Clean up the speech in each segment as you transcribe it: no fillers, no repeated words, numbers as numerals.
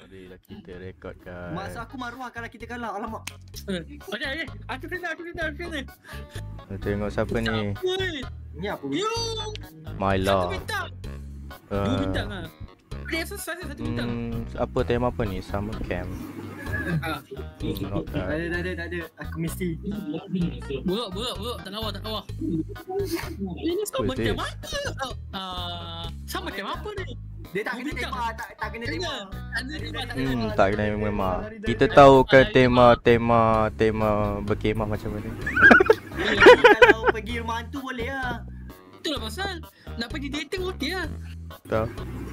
Boleh lah kita rekodkan. Masa aku maruah kalau kita kalah. Alamak. Okay. Aku kena. Kita tengok siapa ni. Ni apa? You. Myla. Satu bintang. Dua bintang lah. Dia selesai satu bintang. Apa tema apa ni? Summer camp. Not bad. Tak ada. Aku mesti. Buruk. Tak lawa. Ini sama macam mana? Sama macam apa ni? Dia tak kena tema, tak kena tema. Tak kena tema. Kita tahu kan tema berkemah macam mana. Kalau pergi rumah hantu boleh lah. Itulah pasal. Nak pergi dating okey lah. Tahu.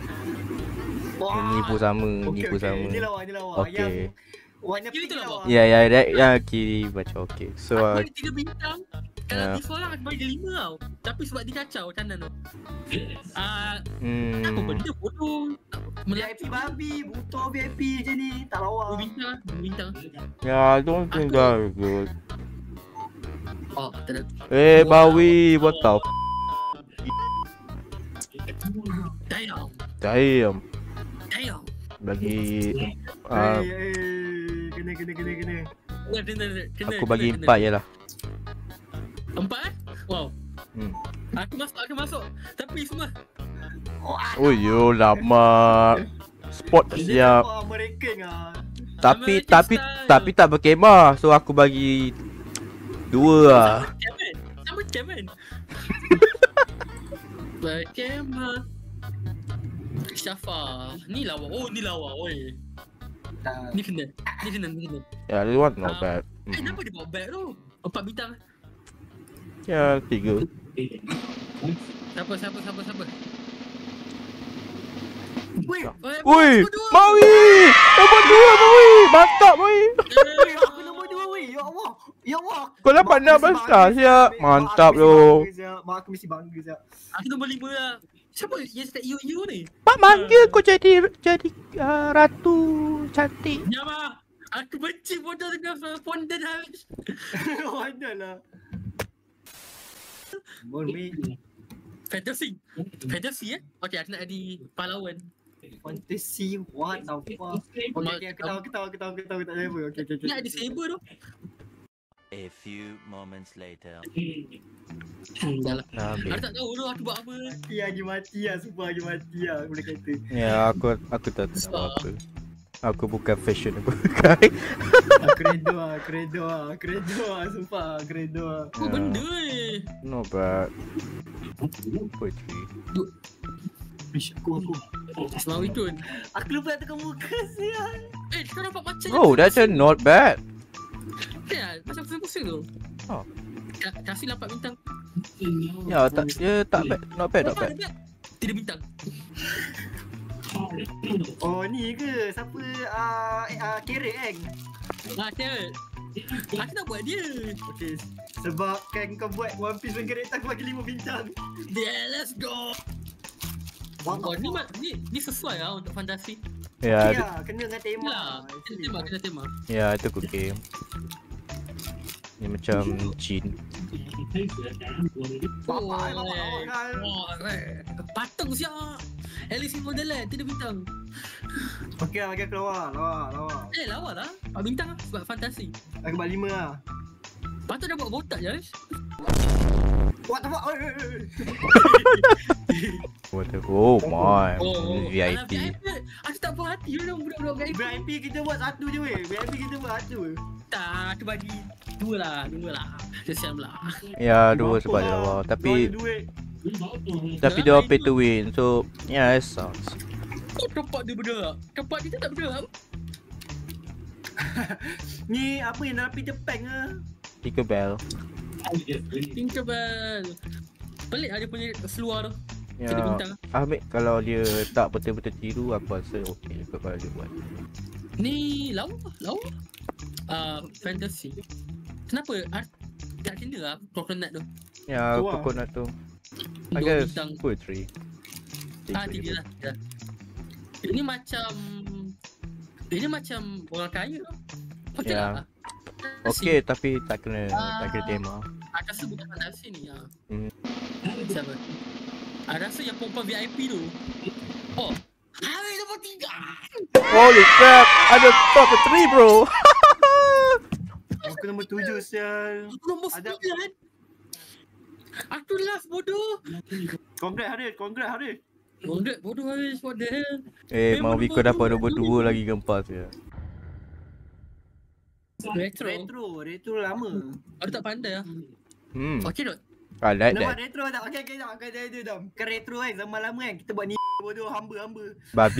Ni pun sama. Ni lawa. Okey. Warna pink Itu lawa. Ya, yang kiri macam okey. So aku bagi 3 bintang. Kalau before lah aku bagi 5 tau. Tapi sebab dia kacau macam mana tu. Apa benda bodoh. VIP babi, butuh VIP je ni. Tak lawa. 2 bintang. Yeah, I don't think that good. Oh, tak ada. Bawi, what the Damn. Bagi Kena. aku bagi 4 je lah. 4 Wow. Aku masuk. Tapi semua. Oh yo, lama. Spot tak siap. Tapi tak berkemah. So aku bagi 2 lah. Sama macam. Berkemah. Syafa. Ni lawa. Oi. Ni kena. Yeah, this one not bad. Kenapa dia bawa bag tu? 4 bintang. Ya, 3. Siapa? Woi, Mawi! Nombor 2, Mawi! Mantap, Mawi! Aku nombor 2 weh. Ya Allah. Kau dapat 16 star siap. Mantap tu. Mak aku mesti bangga siap. Aku nombor 5 lah. Siapa yang cakap you ni? Pak manggil kau jadi ratu cantik. Nyama. Aku benci bodoh dengan fondant habis. Mana lah. Fantasy Okay, aku nak jadi pahlawan. Fantasy what the fuck. Okay, aku tahu tak ada apa. Okay. Nak ada saber tu. A few moments later. Dah lah. Aku tak tahu tu aku buat apa. Lagi mati lah. Sumpah lagi mati lah. Aku boleh kata. Ya, aku tak tahu apa. Aku bukan fashionable guy. Kredo lah. Sumpah, kredo lah. Apa benda Not bad. Poetry. Aku. Semawi tu. Aku lupa nak tekan muka sial. Kau nampak macam Oh, that's a not bad. Ya, macam pusing-pusing tu. Oh. Kasih 8 bintang. Ya, tak bad. Not bad. 3 bintang. Oh, ni ke? Siapa? Carrot kan? Carrot. Aku nak buat dia. Okay, sebab kan kau buat One Piece dengan Carrot, aku bagi 5 bintang. Yeah, let's go. Ni sesuai lah untuk fantasi. Ya, kena dengan tema. Kena tema. Ya, itu good game. Ni macam jin. Patung siap. Alice in Wonderland 3 bintang. Okey lah, bagi aku lawa. Lawa lah 4 bintang lah sebab fantasi. Aku buat 5 lah. Patut dah buat botak je. What the fuck? Oh my. VIP. Aku tak puas hati orang budak-budak VIP kita buat 1 je weh. Tak, aku bagi 2 lah. Kesian lah. Ya, 2 sebab dia lawa. Tapi dia pay to win. So, yeah, it sucks. Tempat dia bergerak. Tempat kita tak bergerak. Ni apa yang dalam Peter Pan ke? Tinkerbell. Pelik lah dia punya seluar tu. Ya, Ahmed kalau dia tak betul-betul tiru, aku rasa okey juga kalau dia buat. Ni lawa. Fantasy. Kenapa? Tak kena lah coconut tu. Ya, coconut tu. I guess poetry. 3 lah. Ini macam orang kaya. Okey lah. Okey, tapi tak kena tema. Aku rasa bukan fantasi ni. Siapa? Aku rasa yang perempuan VIP tu. Oh, Hari nombor 3. Holy crap, ada top 3 bro. Aku nombor 7 sial. Aku nombor Ada- 9. Aku last bodoh. Congrats Haris. Bodoh Haris, what the hell. Mau Viko dapat nombor 2 lagi gempas ya. Retro lama. Aku tak pandai lah. Okay tak? I like Nampak that. retro tak? Okay, tak. Okay, dia dam. Kan retro kan, zaman lama kan. Kita buat ni bodoh, hamba. Babi.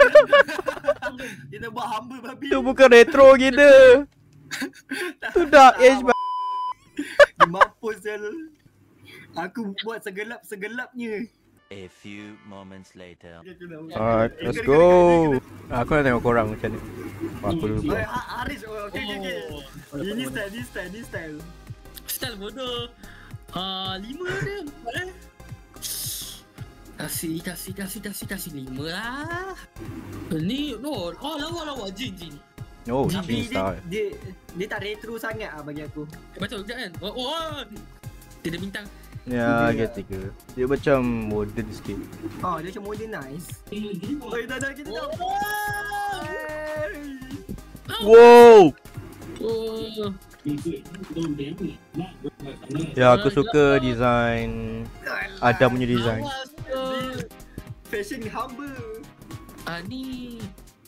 Kita buat hamba babi. Tu bukan retro kita. Tu dark age. Dia mampus sial. Aku buat segelap-segelapnya. A few moments later. Alright, let's go. Aku nak tengok korang macam ni. Aku dulu. Haris, okay. Ini style. Style bodoh. 5 dia. 4 Kasih 5 lah. Ni lawa Jin. Oh, Tapi Jin style. dia tak retro sangat bagi aku. Betul juga kan? Dia ada bintang. Ya, get 3. Dia macam modern sikit. Dia macam modernize. Oi, dah kita dah. Wow. Oh. Ya, aku suka design Adam punya design. Awas tu. Fashion hamba. Ni.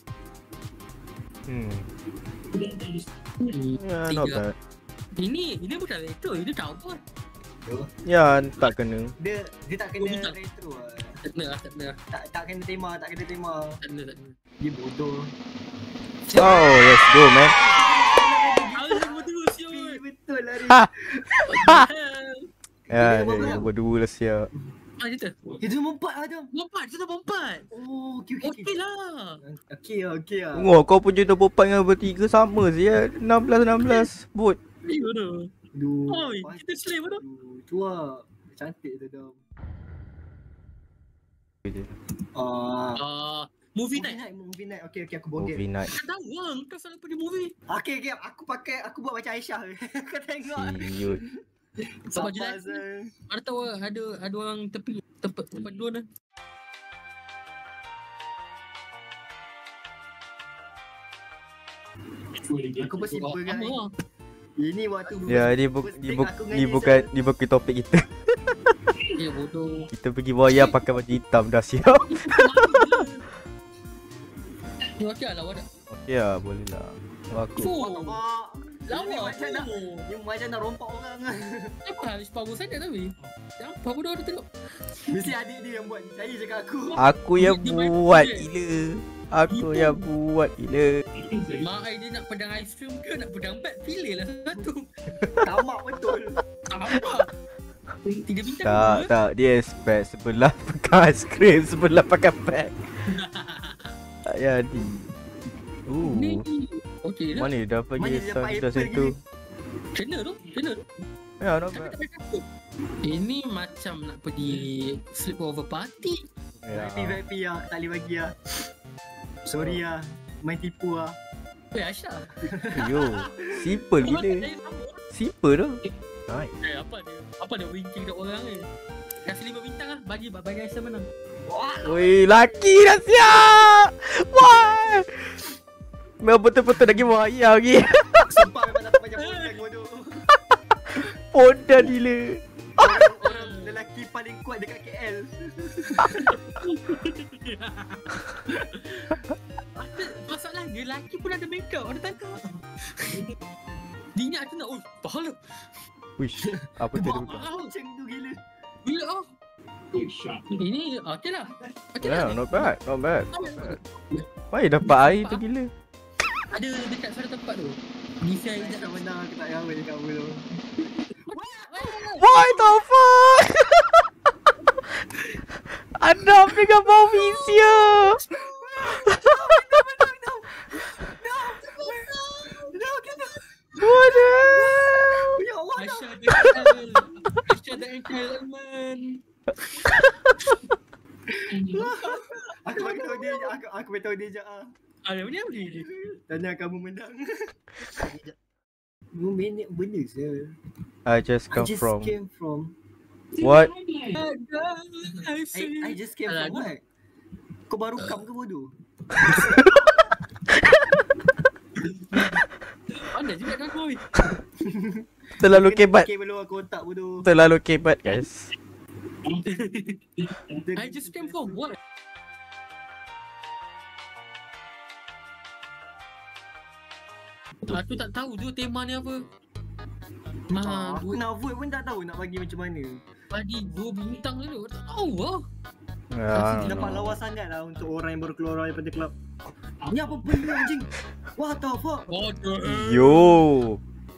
Ya, not bad. Ini bukan retro, ini cowboy. Ya, tak kena. Dia tak kena bintang. retro. Tak kena. Tak kena tema. Tak kena. Dia bodoh. Oh, let's go man. Betul siul. Betul lah. Ya, nombor 2 lah siap. Kita. Itu nombor 4 Adam. Lompat. Oh, okey. Okey lah. Okey lah. Tengok kau punya nombor 4 dengan nombor 3 sama je ya. 16 bot. Liu tu. Oi, kita slave tu. Tu lah. Cantik tu Dom. Movie night. Okey, aku bogel. Movie night. Tak tahu lah, kau selalu pergi movie. Okey, aku buat macam Aisyah. Kau tengok. Siut. Sabar je lah. Sabar. Ada tahu ada orang tempat dua dah. Aku pun simple kan. Ini waktu Ya, ni bukan topik kita. Ya bodoh. Kita pergi boya pakai baju hitam dah siap. Ni okey lah lawa dah. Okey lah, boleh lah. Aku. Lawa Ni macam nak rompak orang. Apa habis power sangat tapi. Apa bodoh ada tengok. Mesti adik dia yang buat. Saya cakap aku. Aku yang buat gila. Aku yang buat gila. Mak ai dia nak pedang aiskrim ke nak pedang bat, pilihlah satu. Tamak betul. Apa? 3 bintang. Tak, dia expect sebelah pakai aiskrim, sebelah pakai bag. Tak jadi. Ni. Okey dah. Mana dah pergi dah situ. Kena tu. Ya, not Tapi bad. tak payah takut. Ini macam nak pergi sleepover party. Ya. VIP lah. Tak boleh bagi lah. Sorry lah. Main tipu lah. Aisyah. Yo, simple gila. Simple dah. Nice. Apa dia winking kat orang ni. Kasih 5 bintang lah. Bagi Aisyah menang. Woi, laki dah siap. Why? Memang betul-betul lagi wayang lagi. Sumpah memang tak banyak bodoh bodoh. Bodoh gila. Orang lelaki paling kuat dekat KL. Masalah dia lelaki pun ada make up. Ada tangkap. Dinyak tu nak. Oh, pahala. Wish, apa tu dia bukan? Macam tu gila. Gila oh. Ini okey lah. Yeah, not bad. Why dapat air tu gila. Ada dekat satu tempat tu. Nisa Aisyah Izzat menang. Aku tak tahu dekat apa tu. Why the fuck? Anda dengan bau visia. What the hell? Ya Allah. Aisyah the entitlement. Aku beritahu dia je ah. Ada benda apa dia? Tanya kamu menang. Minit benda je. I just I came from. from. What? I just came from what? Kau baru kam ke bodoh? Mana juga kan kau? Terlalu kebat. Fikir belum aku otak bodoh. Terlalu kebat guys. I just came from work. Aku tak tahu tu tema ni apa. Aku nak vote pun tak tahu nak bagi macam mana. Bagi 2 bintang dulu. Tak tahu lah. Dapat lawa sangat lah untuk orang yang baru keluar daripada club. Ni apa benda anjing? What the fuck? Yo.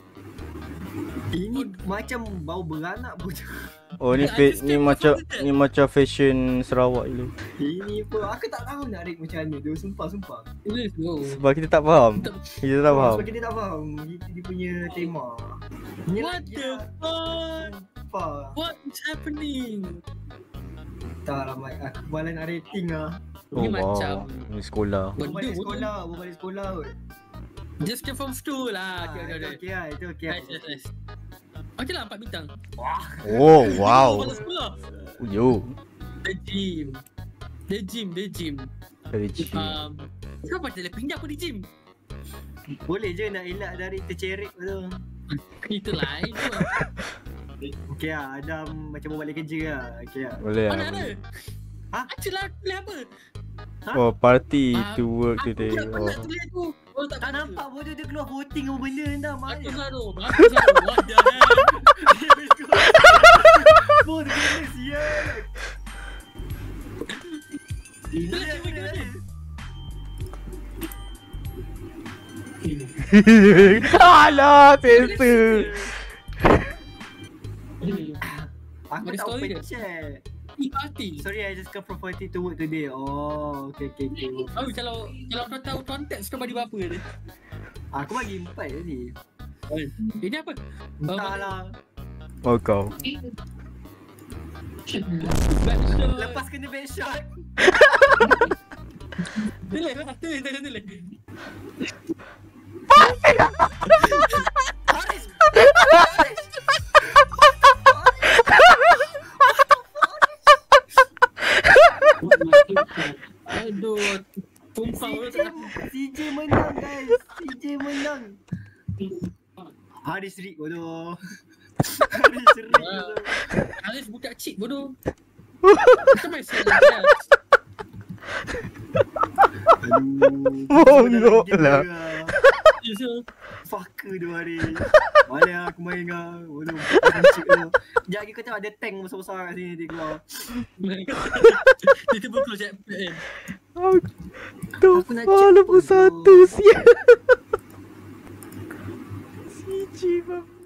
Ini macam bau beranak pun. Oh ni ni macam fashion Sarawak dulu. Ini pun aku tak tahu nak rate macam mana tu. Sumpah. Sebab kita tak faham. Kita tak faham. Sebab kita tak faham dia punya tema. What the fuck? What is happening? Tak lah Mike, aku malas nak rating lah. Oh Ni wow. macam Ni sekolah. Aku balik sekolah kot. Just came from school lah. Itu okey lah. Nice. Okey lah 4 bintang. Oh wow. Balik sekolah. Yo. The gym. Dari gym. Kenapa dia pindah pun di gym? Boleh je nak elak dari tercerik tu. Itu lain tu. Okey lah, Adam macam mau balik kerja lah. Okey lah. Boleh Mana lah. ada? Ha? Actually boleh apa? Oh party to work today. Aku tak Oh. pernah tulis tu. Oh tak Tak nampak bodoh dia keluar voting apa benda dah Bagus mana. lah tu. Bagus lah tu. What the hell? Bodoh dia sial. Alah, sensor. Aku Ada tak story open ke? chat. Party. Sorry, I just come from party to work today. Oh, okay. Oh, kalau kau tahu konteks kau bagi berapa dia? Aku bagi 4 tadi. Ini apa? Entahlah. Oh kau. Lepas kena back shot. Tulis lah, tulis. Haris. Aduh, tumpang tu. CJ menang guys. CJ menang. Haris Rik bodoh. Haris Rik bodoh. Haris buka cheat bodoh. Macam mana saya? Bongok lah. Fucker tu Haris. Mana aku main kau. Bodoh. Sekejap lagi kau tengok ada tank besar-besar kat sini dia keluar. Dia tiba keluar chat. Aku nak Lepas check satu siap. CJ bang.